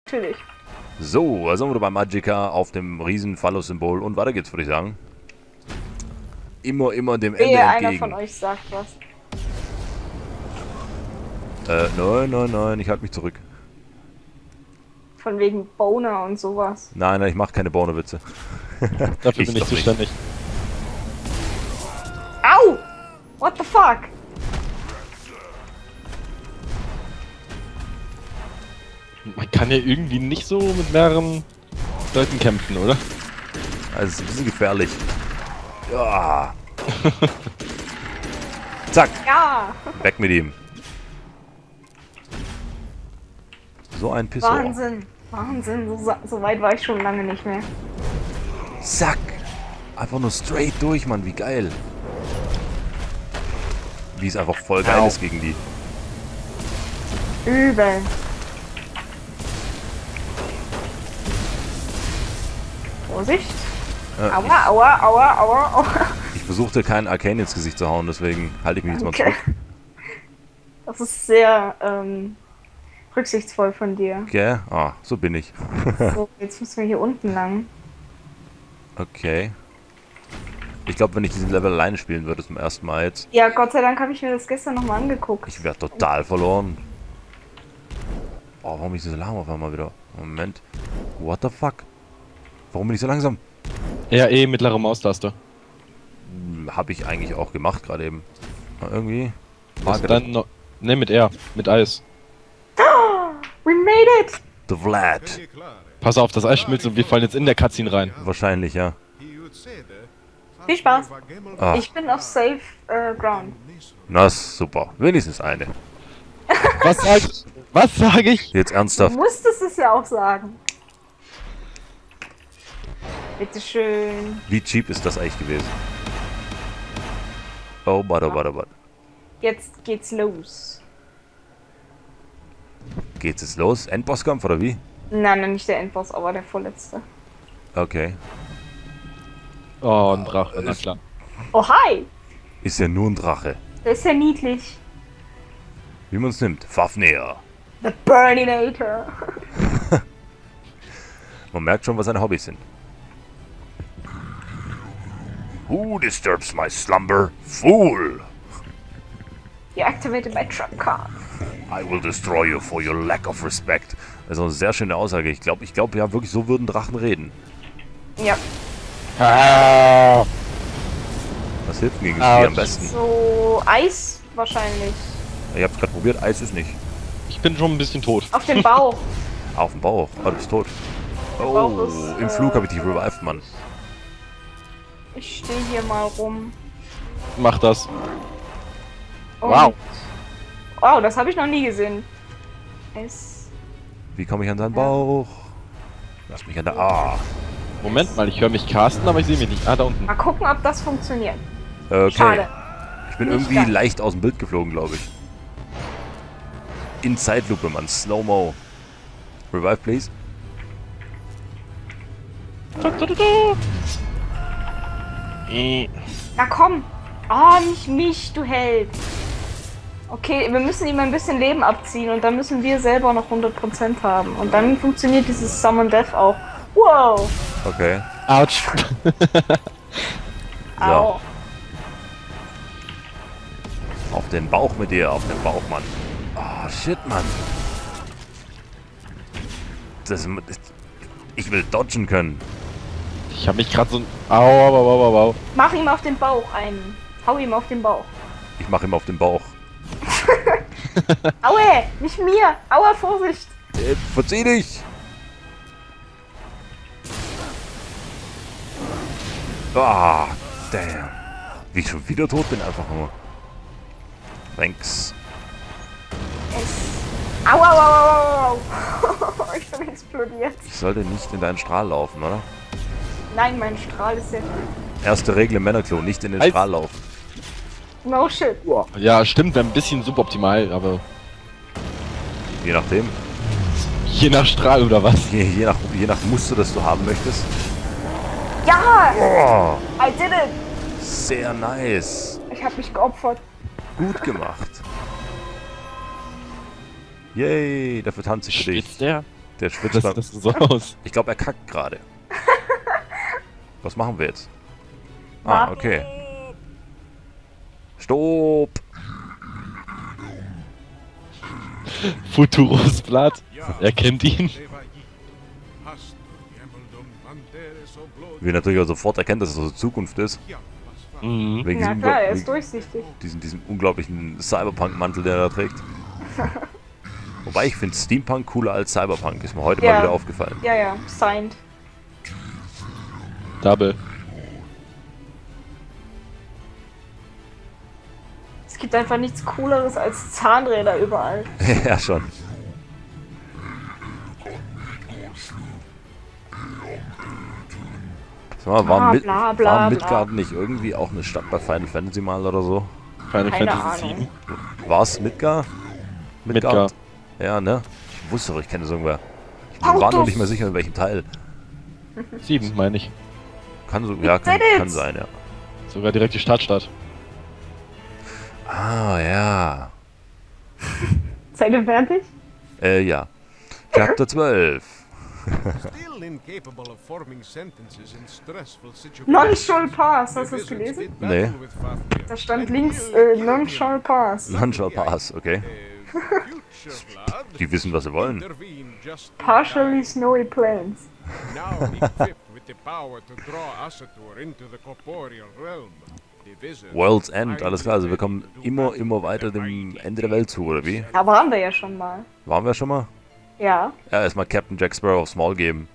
Natürlich. So, also sind wir bei Magicka auf dem riesen Phallus-Symbol und weiter geht's, würde ich sagen. Immer dem Ende Wehe, einer entgegen. von euch sagt was. Nein, ich halte mich zurück. Von wegen Boner und sowas. Nein, ich mache keine Bonerwitze. Dafür bin ich doch nicht. zuständig. Au! What the fuck? Man kann ja irgendwie nicht so mit mehreren Leuten kämpfen, oder? Also, es ist ein bisschen gefährlich. Ja. Zack, Ja! weg mit ihm. So ein Pisser. Wahnsinn. Wahnsinn. So weit war ich schon lange nicht mehr. Zack. Einfach nur straight durch, Mann. Wie geil. Wie es einfach voll geil ist gegen die. Übel. Vorsicht. Aua. Ich versuchte keinen Arcane ins Gesicht zu hauen, deswegen halte ich mich jetzt mal Okay. zurück. Das ist sehr rücksichtsvoll von dir. Okay, so bin ich. So, jetzt müssen wir hier unten lang. Okay. Ich glaube, wenn ich diesen Level alleine spielen würde zum ersten Mal jetzt, Ja, Gott sei Dank habe ich mir das gestern nochmal angeguckt. ich wäre total verloren. Oh, warum bin ich so langsam auf einmal wieder? Moment. What the fuck? Warum bin ich so langsam? Ja, mittlere Maustaste. Habe ich eigentlich auch gemacht gerade eben. Aber irgendwie. Was dann noch. Ne, mit R. Mit Eis. We made it! The Vlad. Pass auf, das Eis schmilzt und wir fallen jetzt in der Cutscene rein. Wahrscheinlich, ja. Viel Spaß. Ah, Ich bin auf safe ground. na ist super. Wenigstens eine. Was sag ich? Jetzt Du ernsthaft. musstest es ja auch sagen. Bitteschön. Wie cheap ist das eigentlich gewesen? Oh, warte. Jetzt geht's los. Geht's jetzt los? Endbosskampf oder wie? Nein, nicht der Endboss, aber der vorletzte. Okay. Oh, ein Drache, na klar. Oh, hi! Ist ja nur ein Drache. Der ist ja niedlich. Wie man es nimmt. Fafnir. The Burninator. Man merkt schon, was seine Hobbys sind. Who disturbs my slumber? Fool! You activated my trap card. I will destroy you for your lack of respect. Also eine sehr schöne Aussage. Ich glaube ja wirklich, so würden Drachen reden. Ja. Was hilft gegen das Vieh am besten? So Eis wahrscheinlich. Ich hab's gerade probiert, Eis ist nicht. Ich bin schon ein bisschen tot. Auf dem Bauch. Auf dem Bauch. Oh, du bist tot. Bauch Oh, ist, im Flug habe ich dich revived, Mann. Ich stehe hier mal rum. Mach das. Und Wow. Wow, das habe ich noch nie gesehen. Eis. Wie komme ich an seinen Bauch? Lass mich an der... Moment mal, ich höre mich casten, aber ich sehe mich nicht. Ah, da unten. Mal gucken, ob das funktioniert. Okay. Schade. Ich bin Nicht irgendwie ganz. leicht aus dem Bild geflogen, glaube ich. In Zeitlupe, Mann. Slow-Mo. Revive, please. Na komm. Oh, nicht mich, du Held. Okay, wir müssen ihm ein bisschen Leben abziehen und dann müssen wir selber noch 100% haben. Und dann funktioniert dieses Summon Death auch. Wow. Okay. Autsch. So. Au. Auf den Bauch mit dir, auf den Bauch, Mann. Oh, shit, Mann. Ich will dodgen können. Ich habe mich gerade so... Au. Mach ihm auf den Bauch einen. Hau ihm auf den Bauch. Ich mache ihm auf den Bauch. Aue, nicht mir. Aua, Vorsicht. Verzieh dich! Ah, damn. Wie ich schon wieder tot bin, einfach nur. Thanks. Au. Ich bin explodiert. Ich sollte nicht in deinen Strahl laufen, oder? Nein, mein Strahl ist sehr gut. Erste Regel im Männerklo, nicht in den Halt. Strahl laufen. No shit. Ja, stimmt, wäre ein bisschen suboptimal, aber... Je nachdem. Je nach Strahl oder was? Je nach Muster, das du haben möchtest. Ja, Oh, I did it. sehr nice. Ich habe mich geopfert. Gut gemacht. Yay, dafür tanze ich für dich. Spitzt der? Der schwitzt Das beim... sieht so aus. Ich glaube, er kackt gerade. Was machen wir jetzt? Ah, okay. Stopp! Futuros Blatt. Er kennt ihn. Wie natürlich auch sofort erkennt, dass es aus der Zukunft ist. Mhm. Wegen Na diesem, klar, er wegen ist durchsichtig. diesem unglaublichen Cyberpunk-Mantel, der er da trägt. Wobei ich finde Steampunk cooler als Cyberpunk. Ist mir heute mal Ja. wieder aufgefallen. Ja, ja, signed. Double. Es gibt einfach nichts Cooleres als Zahnräder überall. Ja, schon. Sag mal, war, Bla, bla, war bla. Midgard nicht irgendwie auch eine Stadt bei Final Fantasy mal oder so? Final Keine Fantasy Ahnung. 7. War es Midgard? Midgard. Ja, ne? Ich wusste doch, ich kenne es irgendwer. Ich war Autos. nur nicht mehr sicher, in welchem Teil. 7, meine ich. Kann so, ja, kann Credits. sein, ja. Sogar direkt die Startstadt. Ah, ja. Seid ihr fertig? Ja. Chapter 12. Still incapable of forming sentences in stressful situations. Non-Shall Pass, hast du das gelesen? Nee. Da stand links Non-Shall Pass. None Pass, okay. Die wissen, was sie wollen. Partially snowy plains. Now equipped with the power to draw Asatur into the corporeal realm. The wizard World's End, alles klar. Also wir kommen immer weiter dem Ende der Welt zu, oder wie? Da waren wir ja schon mal. Waren wir schon mal? Ja. Ja, erstmal Captain Jack Sparrow aufs Maul geben.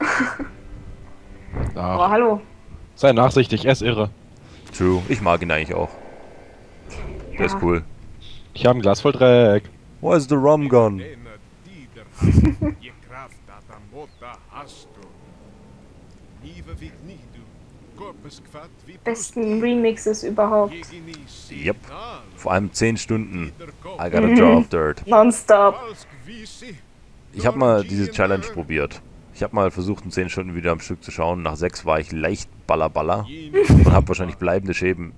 Oh, Ach, hallo. sei nachsichtig, er ist irre. True. Ich mag ihn eigentlich auch. Der ist cool. Ich habe ein Glas voll Dreck. Where's the rum gun? Ena tider je kraft att amota Astur. Nive vik nidu, corpus quat vi Besten Remixes überhaupt. Yep. Vor allem 10 Stunden. I got a jar of dirt. Nonstop. Ich habe mal diese Challenge probiert. Ich habe mal versucht, in 10 Stunden wieder am Stück zu schauen. Nach 6 war ich leicht ballerballer und habe wahrscheinlich bleibende Schäden.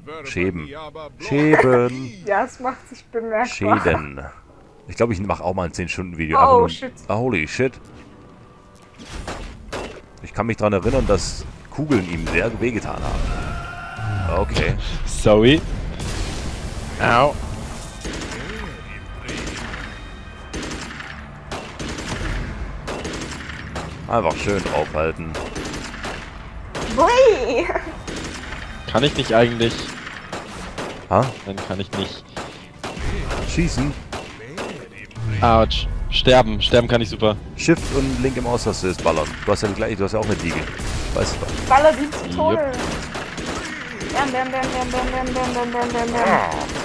Ja, es macht sich bemerkbar. Schäden. Ich glaube, ich mache auch mal ein 10-Stunden-Video. Oh, shit. Ah, holy shit. Ich kann mich daran erinnern, dass Kugeln ihm sehr wehgetan haben. Okay. Sorry. Au. Einfach schön draufhalten. Hui! Kann ich nicht eigentlich. Ha? Dann kann ich nicht. Schießen. Autsch. Sterben. Sterben kann ich super. Shift und Link im Austaste ist ballern. Du hast ja gleich, du hast ja auch eine Diege. Weißt du was? Baller die zu Tode. Bam, bam, bam, bam, bam, bam, bam, bam, bam, bam.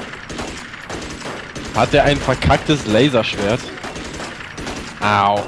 Hat er ein verkacktes Laserschwert? Au.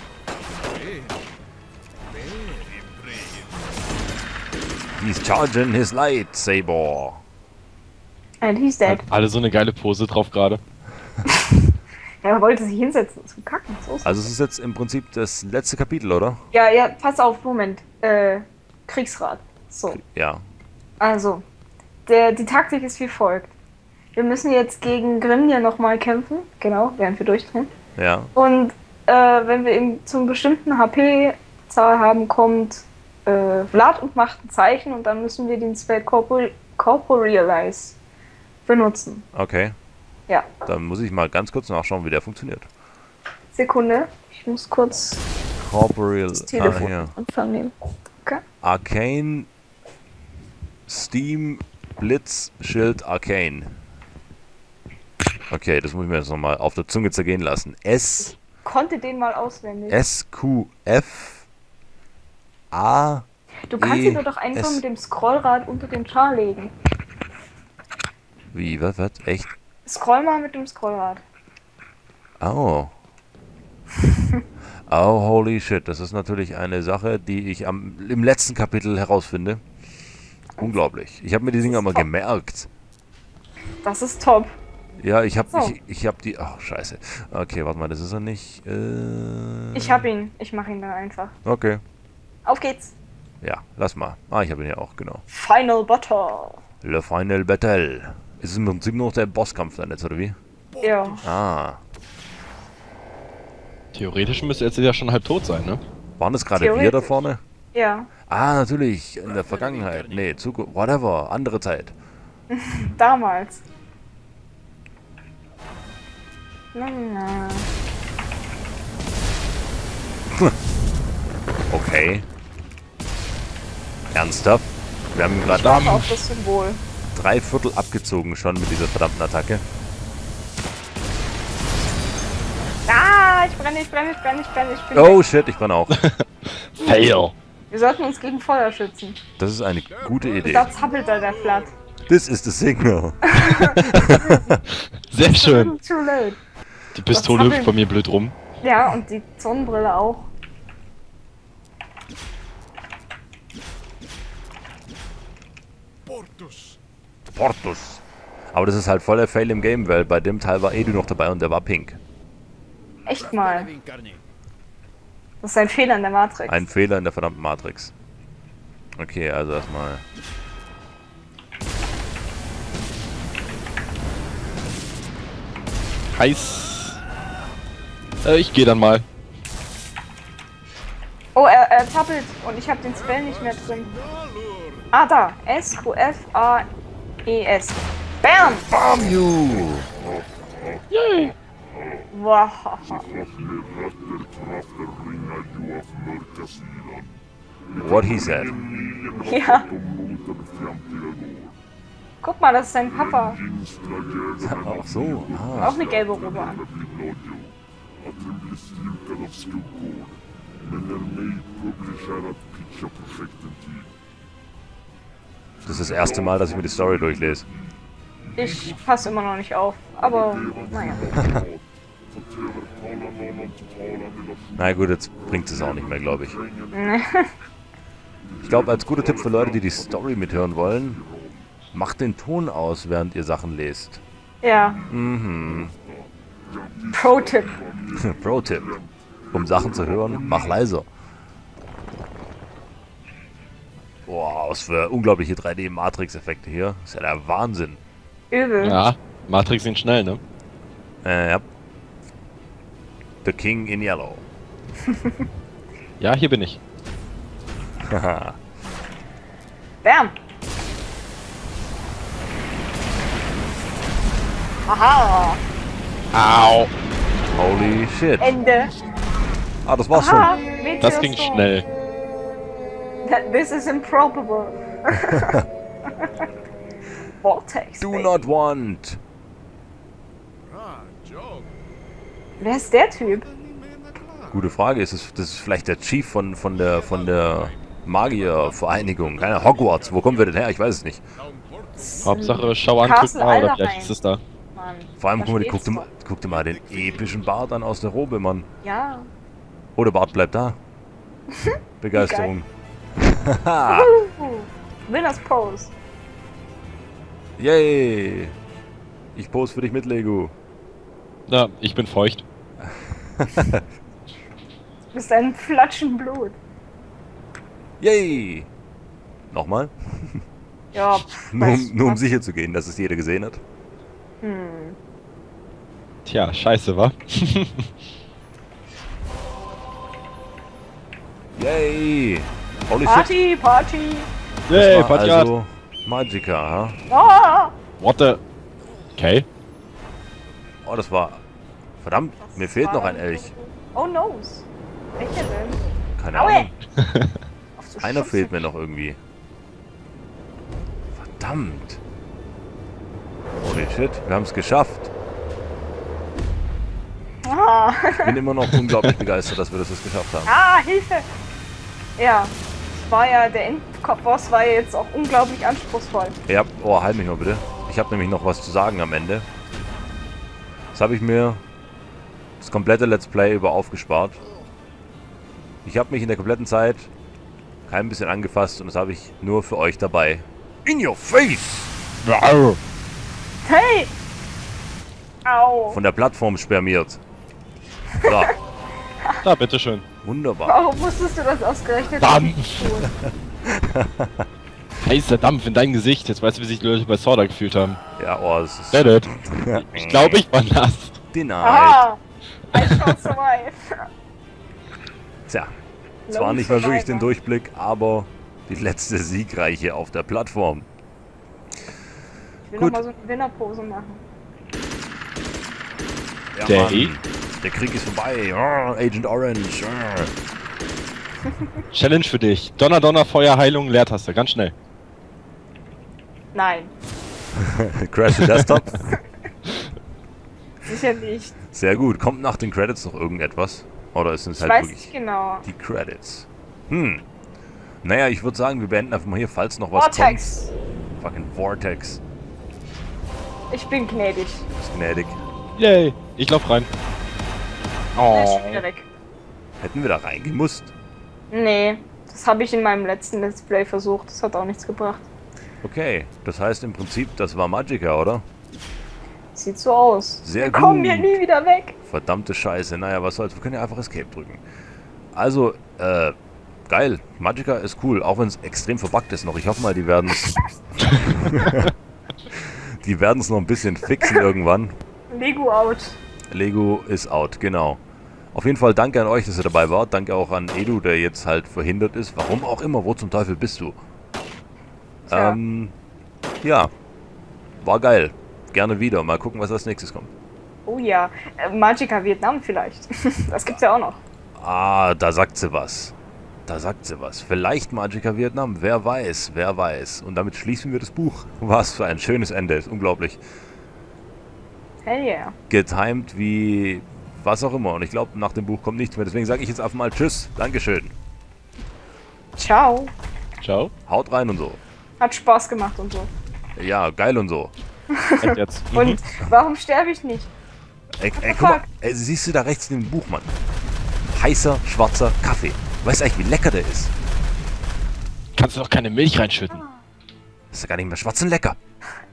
He's charging his lightsaber. And he's dead. Hat alle so eine geile Pose drauf gerade. Er wollte sich hinsetzen zum Kacken. So ist Also es ist jetzt im Prinzip das letzte Kapitel, oder? Ja, ja, pass auf, Moment. Kriegsrat. So. Ja. Also, die Taktik ist wie folgt. Wir müssen jetzt gegen Grimnir nochmal kämpfen. Genau, während wir durchdrehen. Ja. Und wenn wir eben zum bestimmten HP-Zahl haben, kommt Vlad und macht ein Zeichen und dann müssen wir den Spell Corporealize benutzen. Okay. Ja. Dann muss ich mal ganz kurz nachschauen, wie der funktioniert. Sekunde. Ich muss kurz Corporeal. das Telefon hier. Anfang nehmen. Okay. Arcane. Steam. Blitz. Schild. Arcane. Okay, das muss ich mir jetzt nochmal auf der Zunge zergehen lassen. Konnte den mal auswendig. SQF. A. Du kannst ihn nur doch einfach S. mit dem Scrollrad unter den Char legen. Wie, was? Echt? Scroll mal mit dem Scrollrad. Oh. Oh, holy shit. Das ist natürlich eine Sache, die ich im letzten Kapitel herausfinde. Unglaublich. Ich habe mir die Dinger mal top. gemerkt. Das ist top. Ja, ich habe So. ich hab die... Ach, scheiße. Okay, warte mal, das ist er nicht. Ich hab ihn. Ich mach ihn dann einfach. Okay. Auf geht's. Ja, lass mal. Ah, ich habe ihn ja auch, genau. Final Battle. Le Final Battle. Ist es im Prinzip nur noch der Bosskampf dann jetzt, oder wie? Ja. Ah. Theoretisch müsste jetzt ja schon halb tot sein, ne? Waren das gerade wir da Theoretisch. vorne? Ja, Ah, natürlich, in der Vergangenheit. Nee, Zukunft, whatever, andere Zeit. damals. Na, na. Okay. Ernsthaft? Wir haben gerade Das war auch das Symbol. 3/4 abgezogen schon mit dieser verdammten Attacke. Ah, ich brenne, ich brenne, ich brenne, ich brenne, ich bin Oh weg. shit, ich brenne auch. Fail! Wir sollten uns gegen Feuer schützen. Das ist eine gute Idee. Da zappelt da der Flat. This is the signal. Sehr schön. Too late. Die Pistole hüpft bei mir blöd rum. Ja, und die Sonnenbrille auch. Portus. Portus. Aber das ist halt voller Fail im Game, weil bei dem Teil war Edu noch dabei und der war pink. Echt mal. Das ist ein Fehler in der Matrix. Ein Fehler in der verdammten Matrix. Okay, also erstmal. Heiß. Ich gehe dann mal. Oh, er zappelt und ich habe den Spell nicht mehr drin. Ah, da. S-Q-F-A-E-S. Bam! Bam you! Yay! Wow. What he said. Ja. Guck mal, das ist sein Papa. Ach so. Ah. Auch eine gelbe Robe an. Das ist das erste Mal, dass ich mir die Story durchlese. Ich passe immer noch nicht auf. Aber, naja. Na gut, jetzt bringt es auch nicht mehr, glaube ich. Ich glaube, als guter Tipp für Leute, die die Story mithören wollen, macht den Ton aus, während ihr Sachen lest. Ja. Mhm. Pro-Tipp. Pro-Tipp. Um Sachen zu hören, mach leiser. Boah, was für unglaubliche 3D-Matrix-Effekte hier. Das ist ja der Wahnsinn. Übel. Ja, Matrix sind schnell, ne? Ja. The King in Yellow. Ja, hier bin ich. Haha. Bam. Aha. Au! Holy shit. Ende. Ah, das war's Aha. schon. Das ging Meteor schnell. Storm. This is improbable. Vortex. Do baby. not want. Ah, Joe. Wer ist der Typ? Gute Frage. Das ist vielleicht der Chief von der Magiervereinigung. Keine Hogwarts. Wo kommen wir denn her? Ich weiß es nicht. Hauptsache Schau an, Castle guck mal, oder wie Alderheim. heißt es da? Mann. Vor allem, Da guck steht's mal, guck dir mal den epischen Bart an aus der Robe, Mann. Ja. Oh, der Bart bleibt da. Begeisterung. Winners Pose. Yay! Ich pose für dich mit, Lego. Na, ich bin feucht. Du bist ein Flatschen Blut. Yay! Nochmal? Ja, Nur um sicher zu gehen, dass es jeder gesehen hat. Tja, scheiße, wa? Yay! Holy shit! Party, Party. Das Yay, war Patiat! also Magica, ha? Ah, What the... Okay. Oh, das war... Verdammt, mir fehlt noch ein Elch. Oh noes. Welcher denn? Keine Aue. Ahnung. Auf so Einer Schüsse. fehlt mir noch irgendwie. Verdammt. Holy shit, wir haben es geschafft. Ah. Ich bin immer noch unglaublich begeistert, dass wir das jetzt geschafft haben. Ah, Hilfe. Ja, das war ja, der Endboss war ja jetzt auch unglaublich anspruchsvoll. Ja, oh, halt mich mal bitte. Ich habe nämlich noch was zu sagen am Ende. Das habe ich mir das komplette Let's Play über aufgespart. Ich habe mich in der kompletten Zeit kein bisschen angefasst und das habe ich nur für euch dabei. In your face! Hey! Au. Von der Plattform spermiert. So, Da, bitteschön. wunderbar. Warum musstest du das ausgerechnet Dampf. tun? Heißer Dampf in dein Gesicht. Jetzt weißt du, wie sich die Leute bei Sword Art gefühlt haben. Ja, oh, das ist... Get it? Ich glaube, ich war nass. Denied. Aha! I shall survive. Tja, zwar nicht mehr wirklich den Durchblick, aber die letzte siegreiche auf der Plattform. Ich will Gut. noch mal so eine Winnerpose machen. Ja, Der Mann, der Krieg ist vorbei. Agent Orange. Challenge für dich. Donner, Donner, Feuer, Heilung, Leertaste. Ganz schnell. Nein, Crash the Desktop. sicher nicht. Sehr gut. Kommt nach den Credits noch irgendetwas? Oder ist es Ich halt weiß wirklich nicht genau. die Credits? Naja, ich würde sagen, wir beenden einfach mal hier, falls noch was Vortex. kommt. Fucking Vortex. Ich bin gnädig. Ist gnädig. Yay. Ich lauf rein. Der Oh. ist schon wieder weg. Hätten wir da reingemusst? Nee, das habe ich in meinem letzten Let's Play versucht. Das hat auch nichts gebracht. Okay, das heißt im Prinzip, das war Magicka, oder? Sieht so aus. Sehr Wir kommen gut. hier nie wieder weg. Verdammte Scheiße. Naja, was soll's. Wir können ja einfach Escape drücken. Also, geil. Magicka ist cool, auch wenn es extrem verbuggt ist noch. Ich hoffe mal, die werden's die werden's noch ein bisschen fixen irgendwann. Lego out. Lego ist out, genau. Auf jeden Fall danke an euch, dass ihr dabei wart. Danke auch an Edu, der jetzt halt verhindert ist. Warum auch immer. Wo zum Teufel bist du? Tja. Ja. War geil. Gerne wieder. Mal gucken, was als nächstes kommt. Oh ja, Magicka Vietnam vielleicht. Das gibt's ja auch noch. Ah, da sagt sie was. Da sagt sie was. Vielleicht Magicka Vietnam. Wer weiß, wer weiß. Und damit schließen wir das Buch. Was für ein schönes Ende. Ist unglaublich. Hell yeah. Getimed wie was auch immer. Und ich glaube, nach dem Buch kommt nichts mehr. Deswegen sage ich jetzt einfach mal Tschüss. Dankeschön. Ciao. Ciao. Haut rein und so. Hat Spaß gemacht und so. Ja, geil und so. Und jetzt. Und warum sterbe ich nicht? Ey, the guck mal. fuck? Ey, siehst du da rechts in dem Buch, Mann? Heißer, schwarzer Kaffee. Weißt du eigentlich, wie lecker der ist? Kannst du doch keine Milch reinschütten. Ist ja gar nicht mehr schwarz und lecker.